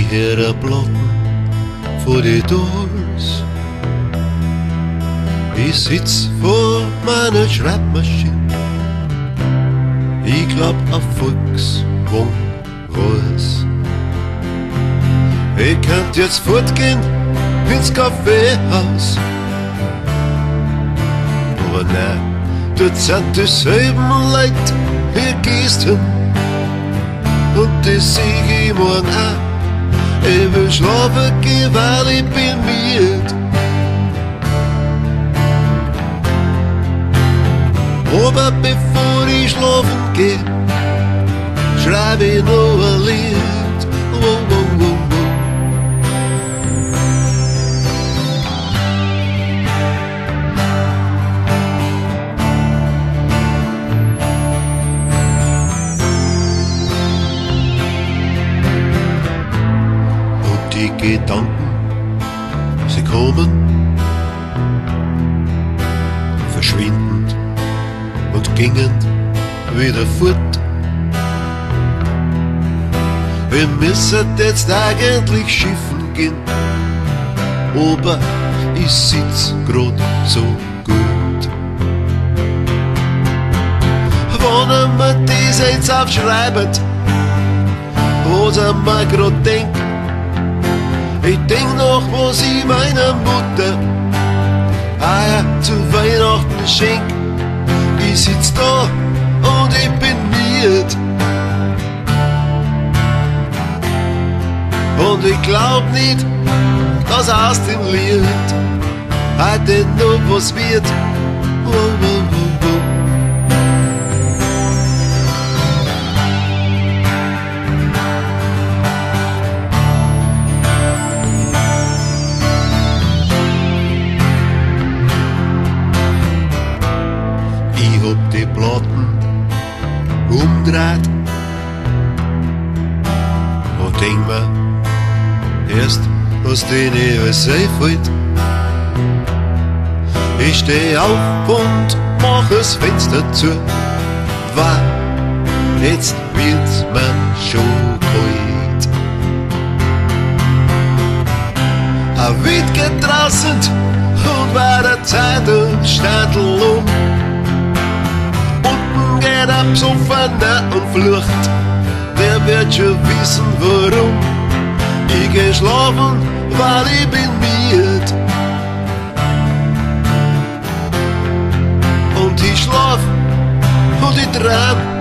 höre Platten vor die Doors. Ich sitz vor meiner Schreibmaschine. Ich glaub auf Volkswagen was. Ich könnt jetzt fortgehen ins Kaffeehaus. Aber nein, dort sind dieselben Leute wie gestern. Und das seh ich morgen auch. Ich will schlafen gehen, weil ich bin müde. Aber bevor ich schlafen geh, schreib ich noch ein Lied. Oh, oh, oh, oh. Und die Gedanken, sie kommen, verschwindend und gingen wieder fort. Wir müssen jetzt eigentlich schiffen gehen, aber ich sitz grad so gut. Wenn mir das jetzt aufschreibt, was ich mir grad denk, ich denk noch, was ich meiner Mutter Eier zu Weihnachten schenk. Ich sitz da und ich bin müde. Und ich glaub nicht, dass aus dem Lied heute noch was wird. Oh, oh, oh, oh. Ich hab die Platten umdreht und denk mir, erst was denen alles einfällt. Ich steh auf und mach das Fenster zu, weil jetzt wird's mir schon kalt. Ein Wind geht draußen und bei der Zeitungsstadel um. Unten geht ab Sofa und flucht, wer wird schon wissen warum. Ich geh schlafen, weil ich bin müde. Und ich schlaf und ich träum